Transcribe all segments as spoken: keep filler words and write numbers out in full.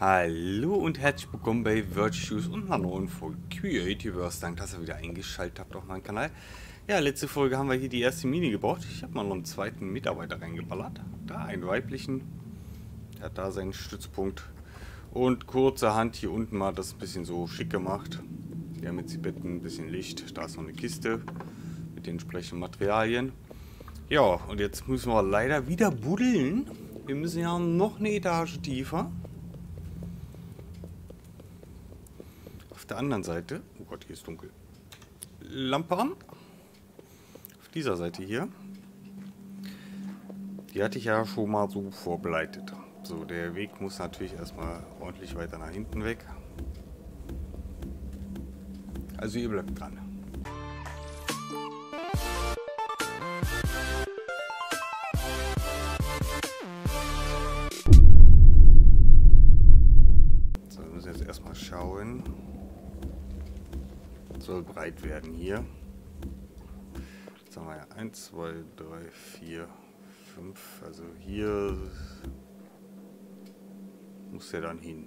Hallo und herzlich willkommen bei Virtues und einer neuen Folge Creativerse. Danke, dass ihr wieder eingeschaltet habt auf meinen Kanal. Ja, letzte Folge haben wir hier die erste Mini gebaut. Ich habe mal noch einen zweiten Mitarbeiter reingeballert. Da einen weiblichen. Der hat da seinen Stützpunkt. Und kurzerhand hier unten mal das ein bisschen so schick gemacht. Wir haben jetzt die Betten, ein bisschen Licht. Da ist noch eine Kiste mit den entsprechenden Materialien. Ja, und jetzt müssen wir leider wieder buddeln. Wir müssen ja noch eine Etage tiefer. Auf der anderen Seite, oh Gott, hier ist dunkel, Lampe an. Auf dieser Seite hier, die hatte ich ja schon mal so vorbereitet. So, der Weg muss natürlich erstmal ordentlich weiter nach hinten weg. Also ihr bleibt dran. So, wir müssen jetzt erstmal schauen. Soll breit werden hier. Jetzt haben wir ja eins, zwei, drei, vier, fünf. Also hier muss der dann hin.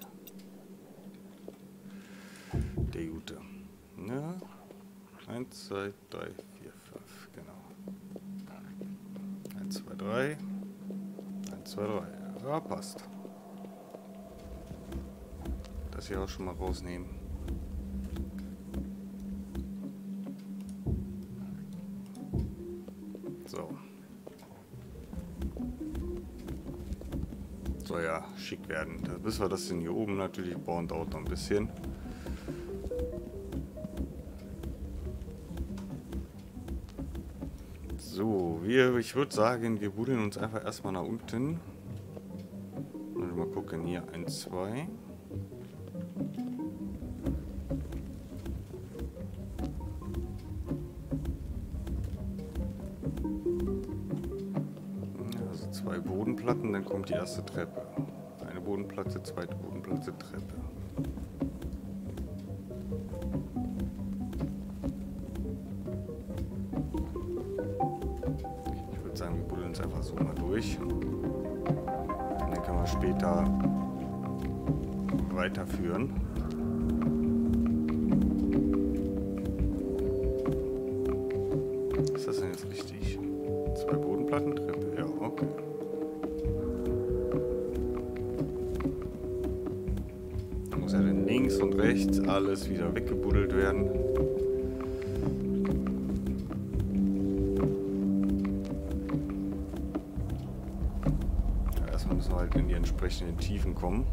Der Gute. Ja. eins, zwei, drei, vier, fünf. Genau. eins, zwei, drei. eins, zwei, drei. Ja, passt. Das hier auch schon mal rausnehmen. So. Soll ja schick werden. Bis wir das denn hier oben natürlich bauen, dauert noch ein bisschen. So, wir, ich würde sagen, wir buddeln uns einfach erstmal nach unten. Und mal gucken, hier eins, zwei. Zwei Bodenplatten, dann kommt die erste Treppe. Eine Bodenplatte, zweite Bodenplatte, Treppe. Ich würde sagen, wir buddeln uns einfach so mal durch. Und dann können wir später weiterführen. Ist das denn jetzt richtig? Zwei Bodenplatten, Treppe, ja, okay. Muss ja dann links und rechts alles wieder weggebuddelt werden. Ja, erstmal müssen wir halt in die entsprechenden Tiefen kommen.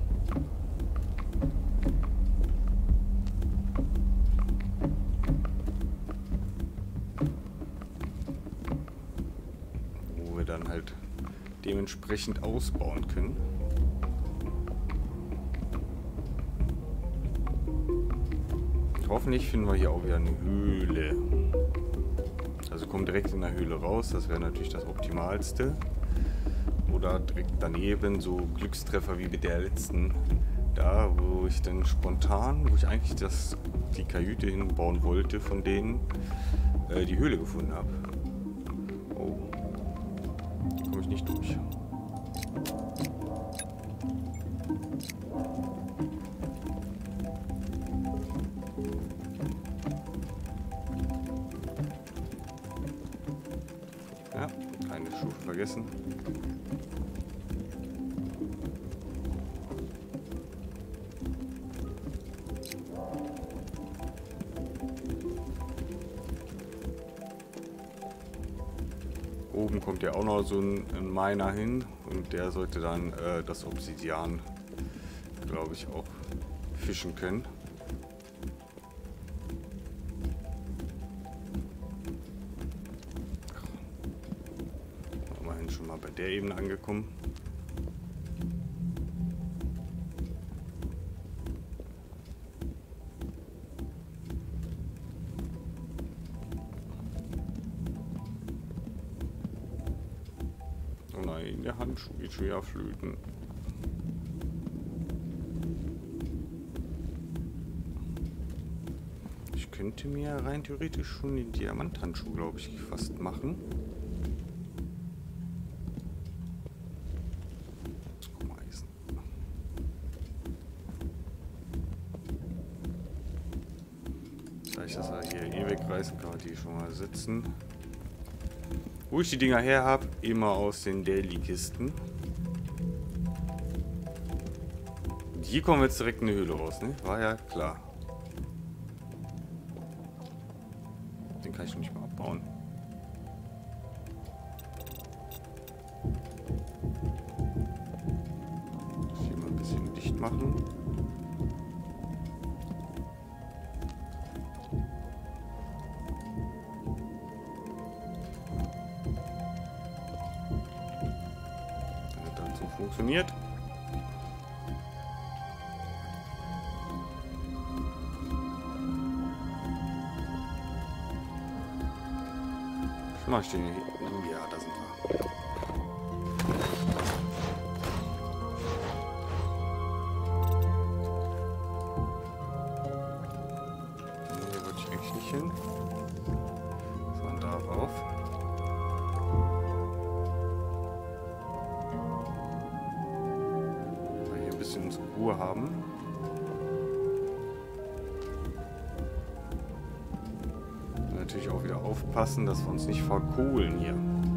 Wo wir dann halt dementsprechend ausbauen können. Hoffentlich finden wir hier auch wieder eine Höhle. Also kommen direkt in der Höhle raus, das wäre natürlich das Optimalste. Oder direkt daneben, so Glückstreffer wie mit der letzten. Da, wo ich dann spontan, wo ich eigentlich das, die Kajüte hinbauen wollte, von denen äh, die Höhle gefunden habe. Oh, hier komme ich nicht durch. Ja, keine Stufe vergessen. Oben kommt ja auch noch so ein, ein Miner hin und der sollte dann äh, das Obsidian, glaube ich, auch fischen können. Immerhin schon mal bei der Ebene angekommen. Oh nein, der Handschuh geht schon wieder flöten. Ich könnte mir rein theoretisch schon den Diamanthandschuh, glaube ich, fast machen. Vielleicht, dass wir hier eh wegreißen, kann man die schon mal sitzen. Wo ich die Dinger her habe, immer aus den Daily-Kisten. Hier kommen wir jetzt direkt in die Höhle raus, ne? War ja klar. Den kann ich nicht mal abbauen. Muss hier mal ein bisschen dicht machen. Hat dann so funktioniert. Mach ich den hier? Ja, da sind wir. Hier wollte ich eigentlich nicht hin. Von da rauf. Weil wir hier ein bisschen unsere Ruhe haben. Natürlich auch wieder aufpassen, dass wir uns nicht verkohlen hier.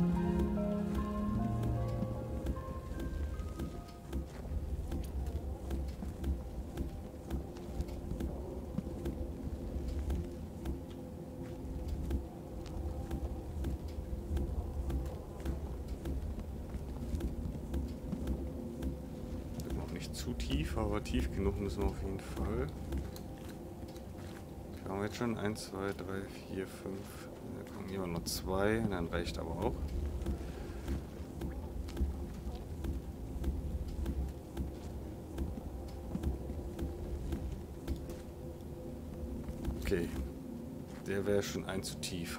Wird noch nicht zu tief, aber tief genug müssen wir auf jeden Fall. Haben wir jetzt schon eins, zwei, drei, vier, fünf. Da kommen immer nur zwei, dann reicht aber auch. Okay, der wäre schon ein zu tief.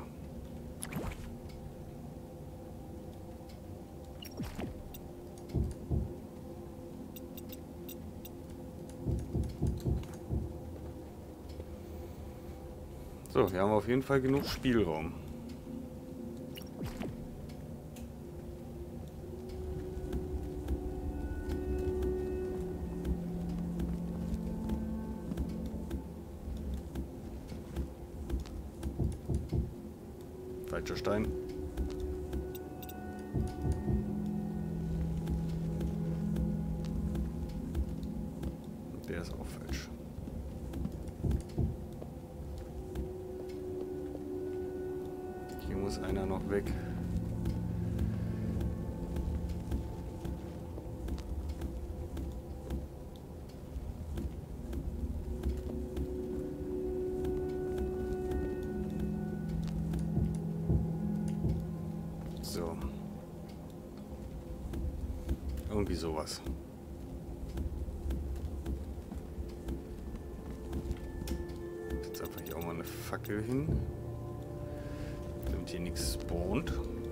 So, wir haben auf jeden Fall genug Spielraum. Falscher Stein. Der ist auch falsch. Hier muss einer noch weg. So. Irgendwie sowas. Jetzt einfach hier auch mal eine Fackel hin. Damit hier nichts spawnt.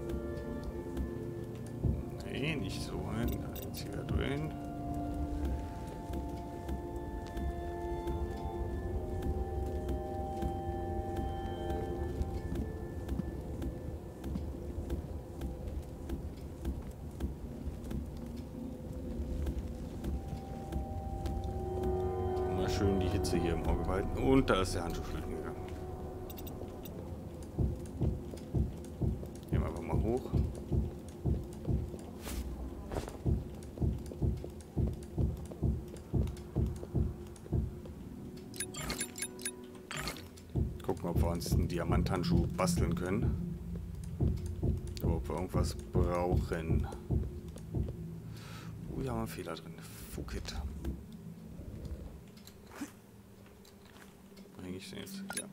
Nee, nicht so ein. Einziger drin. Mal schön die Hitze hier im Auge behalten. Und da ist der Handschuh flöten gegangen. Hoch. Gucken, ob wir uns einen Diamanthandschuh basteln können. Oder ob wir irgendwas brauchen. Oh, hier haben wir einen Fehler drin. Fuck it. Bringe ich den jetzt? Ja.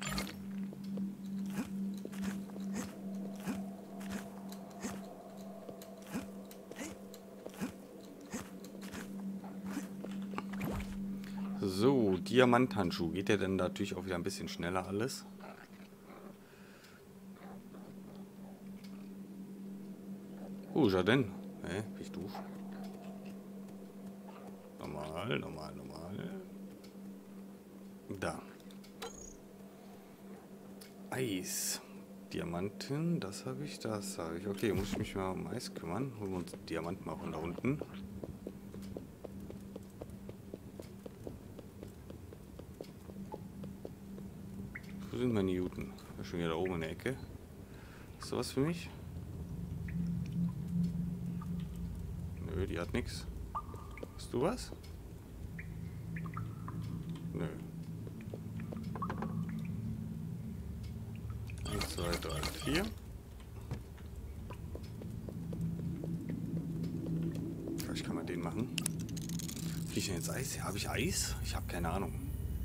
So, Diamanthandschuh. Geht der denn natürlich auch wieder ein bisschen schneller alles? Wo ist er denn? Hä? Bin ich doof? Normal, normal, normal. Da. Eis. Diamanten, das habe ich, das habe ich. Okay, muss ich mich mal um Eis kümmern. Holen wir uns Diamanten mal von da unten. Wo sind meine Newton? Ja, schon wieder da oben in der Ecke. Hast du was für mich? Nö, die hat nichts. Hast du was? Nö. eins, zwei, drei, vier. Vielleicht kann man den machen. Kriege ich denn jetzt Eis? Ja, habe ich Eis? Ich habe keine Ahnung.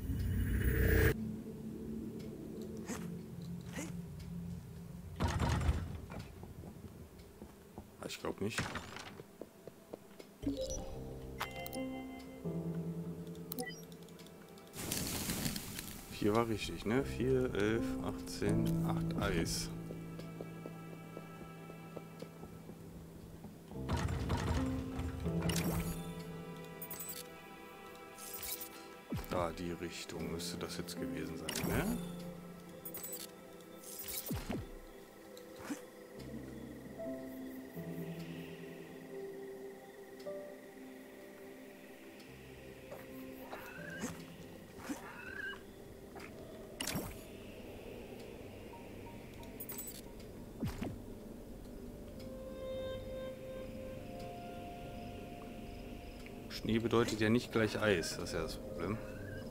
Ich glaube nicht. vier war richtig, ne? vier, elf, achtzehn, acht Eis. Da die Richtung müsste das jetzt gewesen sein, ne? Schnee bedeutet ja nicht gleich Eis, das ist ja das Problem.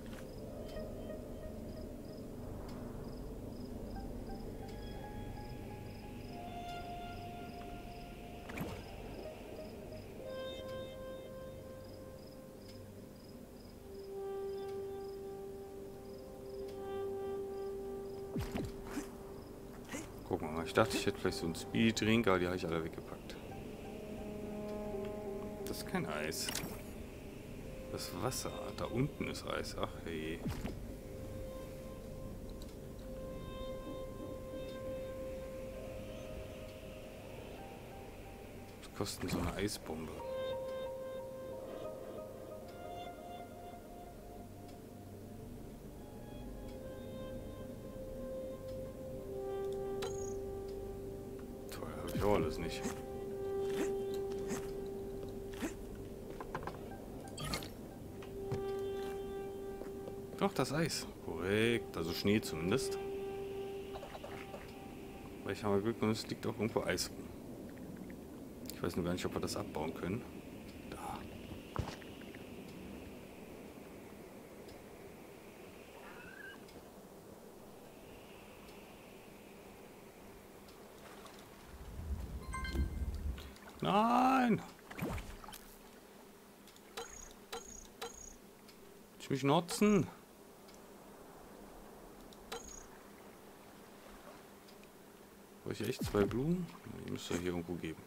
Guck mal, ich dachte, ich hätte vielleicht so einen Speed-Drink, aber die habe ich alle weggepackt. Das ist kein Eis. Das Wasser. Da unten ist Eis. Ach hey. Was kostet so eine Eisbombe? Toll, habe ich auch alles nicht. Doch, das Eis. Korrekt. Also Schnee zumindest. Weil ich habe Glück und es liegt auch irgendwo Eis rum. Ich weiß nur gar nicht, ob wir das abbauen können. Da. Nein! Ich mich nutzen. Habe ich echt zwei Blumen? Die müsste es hier irgendwo geben.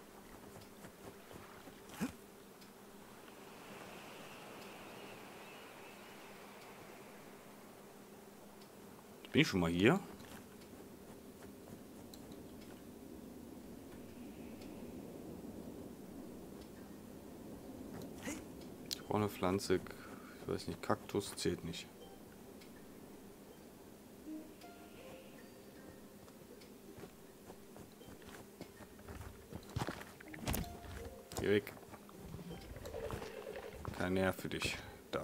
Jetzt bin ich schon mal hier. Ich brauche eine Pflanze. Ich weiß nicht, Kaktus zählt nicht. Geh weg. Kein Nerv für dich. Da.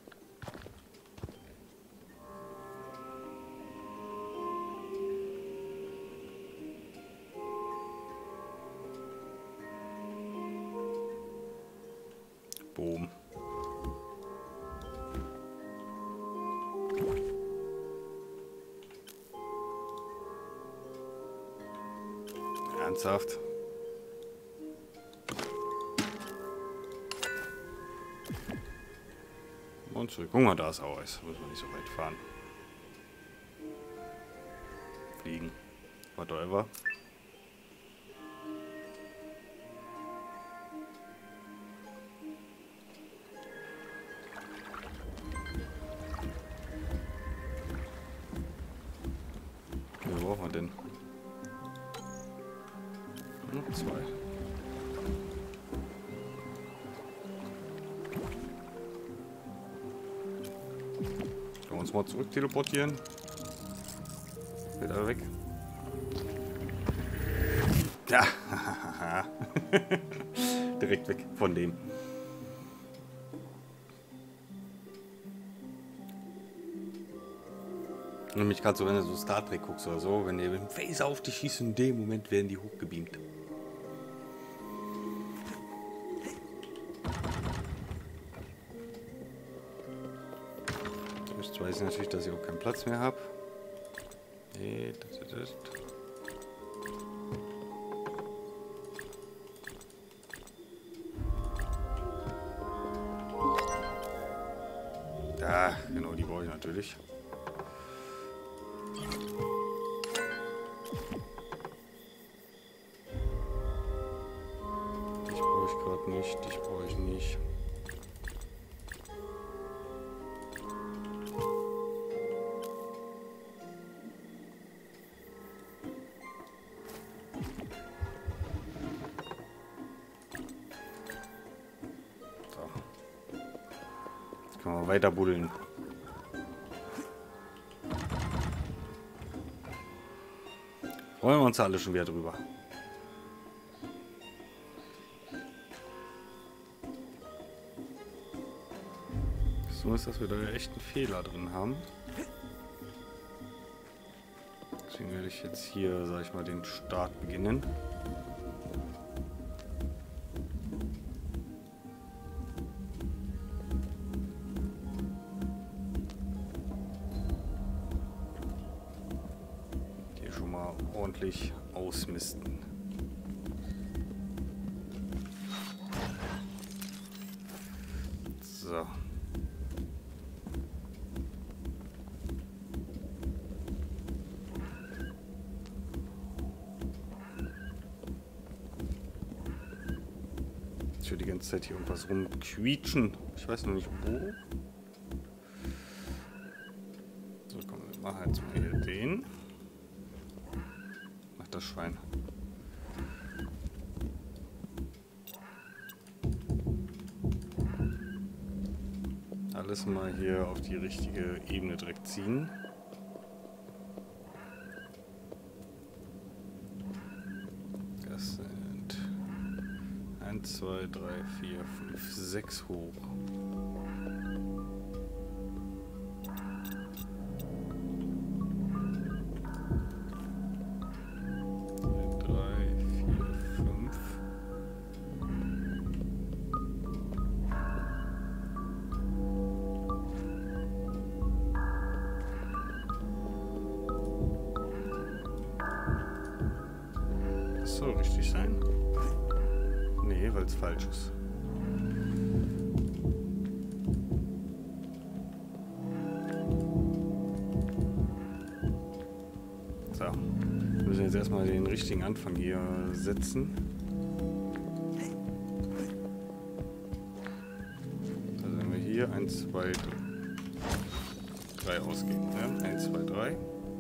Boom. Ernsthaft? Und zurück. Guck mal, da ist auch Eis. Muss man nicht so weit fahren. Fliegen. Whatever. Wie brauchen wir denn? Noch zwei. Können wir uns mal zurück teleportieren? Wieder weg. Ja, direkt weg von dem. Nämlich gerade so, wenn du so Star Trek guckst oder so, wenn der mit dem Phaser auf dich schießt, in dem Moment werden die hochgebeamt. Jetzt weiß ich natürlich, dass ich auch keinen Platz mehr habe. Nee, das ist das. Ja, genau, die brauche ich natürlich. Ich brauche ich gerade nicht, ich brauche ich nicht. Können wir weiter buddeln. Freuen wir uns alle schon wieder drüber. So ist, dass wir da echt einen Fehler drin haben. Deswegen werde ich jetzt hier, sag ich mal, den Start beginnen. Ordentlich ausmisten. So. Ich höre die ganze Zeit hier irgendwas rumquietschen. Ich weiß noch nicht wo. So, komm, wir machen jetzt mal hier den. Das Schwein. Alles mal hier auf die richtige Ebene direkt ziehen. Das sind eins, zwei, drei, vier, fünf, sechs hoch. Soll richtig sein? Nee, weil es falsch ist. So. Wir müssen jetzt erstmal den richtigen Anfang hier setzen. Also wenn wir hier eins, zwei, drei ausgeben. Ne? eins, zwei, drei.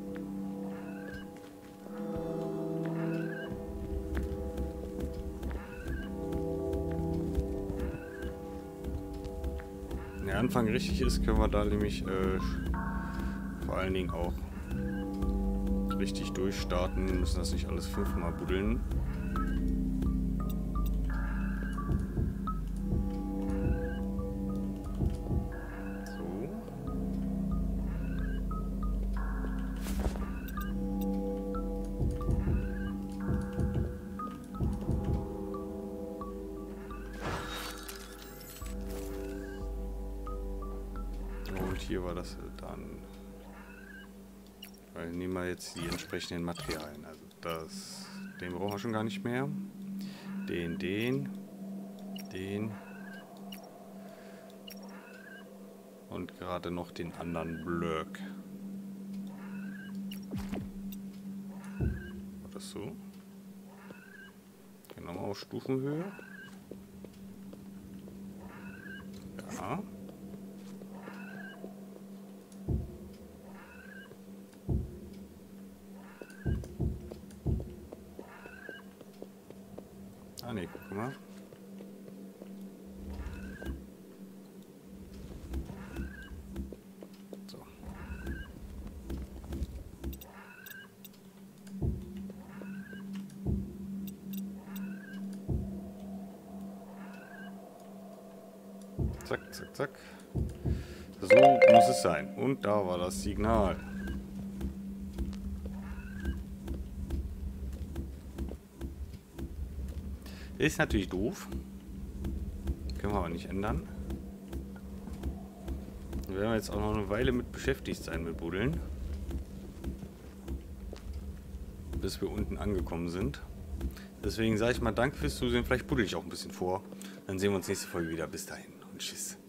Der Anfang richtig ist, können wir da nämlich äh, vor allen Dingen auch richtig durchstarten, müssen das nicht alles fünfmal buddeln. So. Und hier war das dann. Weil nehmen wir jetzt die entsprechenden Materialien. Also das, den brauchen wir schon gar nicht mehr. Den, den, den und gerade noch den anderen Blöck. War das so? Gehen wir mal auf Stufenhöhe. Ja. Ah ne, guck mal. So. Zack, zack, zack. So muss es sein. Und da war das Signal. Ist natürlich doof. Können wir aber nicht ändern. Da werden wir jetzt auch noch eine Weile mit beschäftigt sein mit Buddeln. Bis wir unten angekommen sind. Deswegen sage ich mal danke fürs Zusehen. Vielleicht buddel ich auch ein bisschen vor. Dann sehen wir uns nächste Folge wieder. Bis dahin und tschüss.